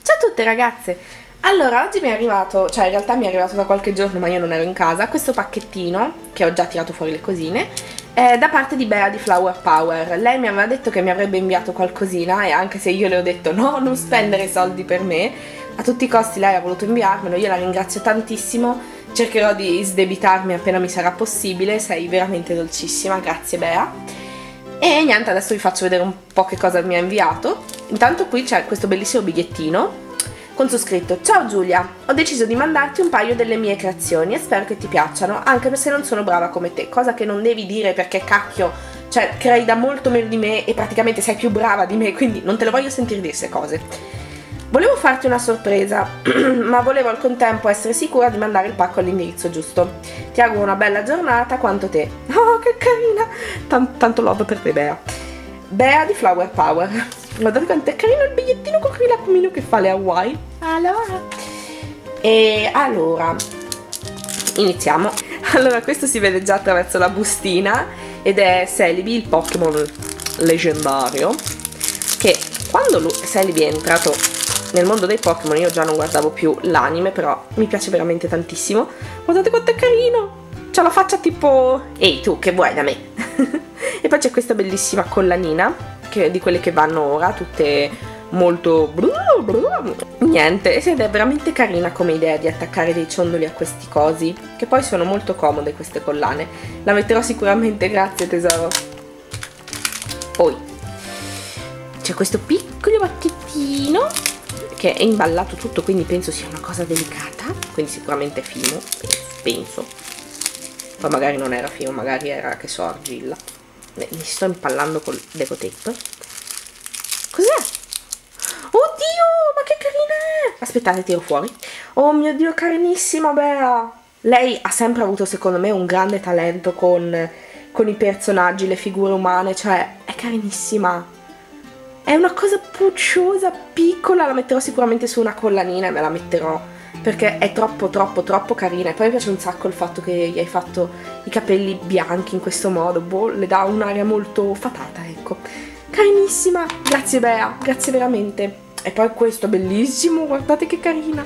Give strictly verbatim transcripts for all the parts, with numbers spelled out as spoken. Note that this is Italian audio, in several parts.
Ciao a tutte ragazze! Allora, oggi mi è arrivato, cioè in realtà mi è arrivato da qualche giorno ma io non ero in casa, questo pacchettino, che ho già tirato fuori le cosine, è da parte di Bea di Flower Power. Lei mi aveva detto che mi avrebbe inviato qualcosina e anche se io le ho detto no, non spendere soldi per me, a tutti i costi lei ha voluto inviarmelo, io la ringrazio tantissimo, cercherò di sdebitarmi appena mi sarà possibile, sei veramente dolcissima, grazie Bea. E niente, adesso vi faccio vedere un po' che cosa mi ha inviato. Intanto qui c'è questo bellissimo bigliettino con su scritto: ciao Giulia, ho deciso di mandarti un paio delle mie creazioni e spero che ti piacciono, anche se non sono brava come te, cosa che non devi dire perché cacchio, cioè crei da molto meno di me e praticamente sei più brava di me, quindi non te lo voglio sentire dire queste cose. Volevo farti una sorpresa, ma volevo al contempo essere sicura di mandare il pacco all'indirizzo giusto. Ti auguro una bella giornata quanto te. Oh, che carina! Tant tanto love per te, Bea. Bea di Flower Power. Guardate quanto è carino il bigliettino con il lacomino che fa le Hawaii. Allora. E allora, iniziamo. Allora, questo si vede già attraverso la bustina ed è Celebi, il Pokémon leggendario, che quando lui, Celebi è entrato nel mondo dei Pokémon io già non guardavo più l'anime, però mi piace veramente tantissimo. Guardate quanto è carino! C'ha la faccia tipo ehi tu, che vuoi da me? E poi c'è questa bellissima collanina, che, di quelle che vanno ora, tutte molto niente, ed è veramente carina come idea di attaccare dei ciondoli a questi cosi, che poi sono molto comode queste collane. La metterò sicuramente, grazie tesoro. Poi c'è questo piccolo pacchettino che è imballato tutto, quindi penso sia una cosa delicata, quindi sicuramente è fimo, penso. Poi magari non era fimo, magari era, che so, argilla. Mi sto impallando col deco tape. Cos'è? Oddio, ma che carina è! Aspettate, tiro fuori. Oh mio Dio, carinissima Bea! Lei ha sempre avuto, secondo me, un grande talento con, con i personaggi, le figure umane, cioè è carinissima. È una cosa pucciosa, piccola, la metterò sicuramente su una collanina e me la metterò perché è troppo troppo troppo carina. E poi mi piace un sacco il fatto che gli hai fatto i capelli bianchi in questo modo, boh, le dà un'aria molto fatata, ecco. Carinissima, grazie Bea, grazie veramente. E poi questo bellissimo, guardate che carina.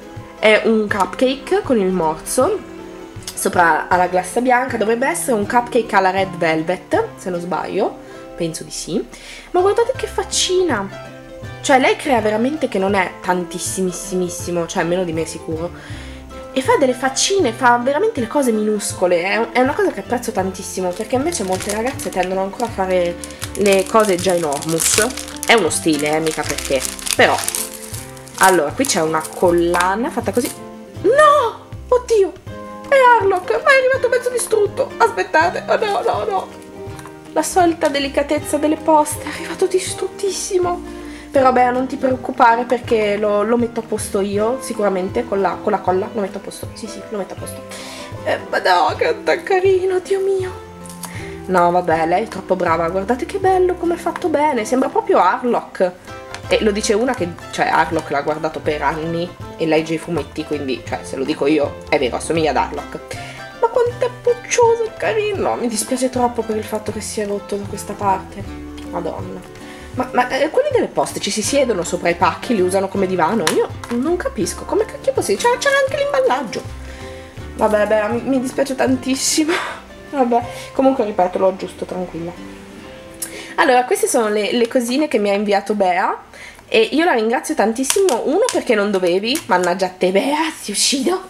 È un cupcake con il morso, sopra alla glassa bianca, dovrebbe essere un cupcake alla red velvet, se non sbaglio. Penso di sì, ma guardate che faccina, cioè lei crea veramente che non è tantissimissimo, cioè meno di me sicuro, e fa delle faccine, fa veramente le cose minuscole, è, è una cosa che apprezzo tantissimo, perché invece molte ragazze tendono ancora a fare le cose ginormous, è uno stile, eh, mica perché, però, allora, qui c'è una collana fatta così, no, oddio, è Harlock, ma è arrivato mezzo distrutto, aspettate, oh no, no, no. La solita delicatezza delle poste, è arrivato distruttissimo. Però Bea, non ti preoccupare perché lo, lo metto a posto io, sicuramente, con la, con la colla, lo metto a posto. Sì, sì, lo metto a posto. Eh, ma no, che è carino, Dio mio. No, vabbè, lei è troppo brava, guardate che bello, come è fatto bene, sembra proprio Harlock. E lo dice una che, cioè, Harlock l'ha guardato per anni e legge i fumetti, quindi, cioè, se lo dico io, è vero, assomiglia ad Harlock. Ma quanto è puccioso e carino! Mi dispiace troppo per il fatto che sia rotto da questa parte. Madonna. Ma, ma eh, quelli delle poste ci si siedono sopra i pacchi, li usano come divano? Io non capisco. Come cacchio possibile? C'era anche l'imballaggio. Vabbè, beh, mi, mi dispiace tantissimo. Vabbè, comunque ripeto, lo aggiusto, tranquilla. Allora, queste sono le, le cosine che mi ha inviato Bea. E io la ringrazio tantissimo. Uno, perché non dovevi. Mannaggia a te, Bea, ti uccido.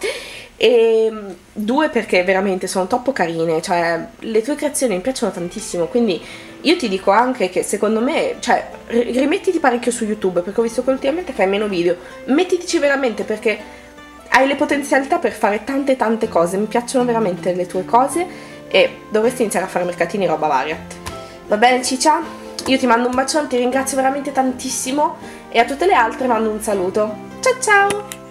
E due, perché veramente sono troppo carine, cioè le tue creazioni mi piacciono tantissimo, quindi io ti dico anche che secondo me, cioè rimettiti parecchio su YouTube, perché ho visto che ultimamente fai meno video, mettitici veramente perché hai le potenzialità per fare tante tante cose, mi piacciono veramente le tue cose e dovresti iniziare a fare mercatini roba varia. Va bene ciccia? Io ti mando un bacione, ti ringrazio veramente tantissimo e a tutte le altre mando un saluto. Ciao ciao!